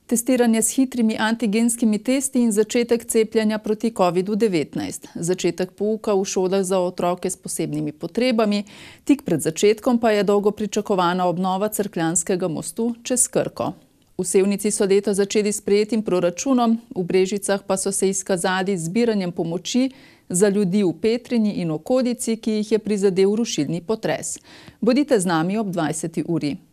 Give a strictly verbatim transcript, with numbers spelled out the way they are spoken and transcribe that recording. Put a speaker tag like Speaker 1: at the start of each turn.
Speaker 1: Testiranje s hitrimi antigenskimi testi in začetek cepljenja proti kovidu devetnajst. Začetek pouka v šolah za otroke s posebnimi potrebami, tik pred začetkom pa je dolgo pričakovana obnova Cerkljanskega mostu čez Krko. V Sevnici so leto začeli s sprejetim proračunom, v Brežicah pa so se izkazali z zbiranjem pomoči za ljudi v Petrini in okolici, ki jih je prizadel rušilni potres. Bodite z nami ob dvajseti uri.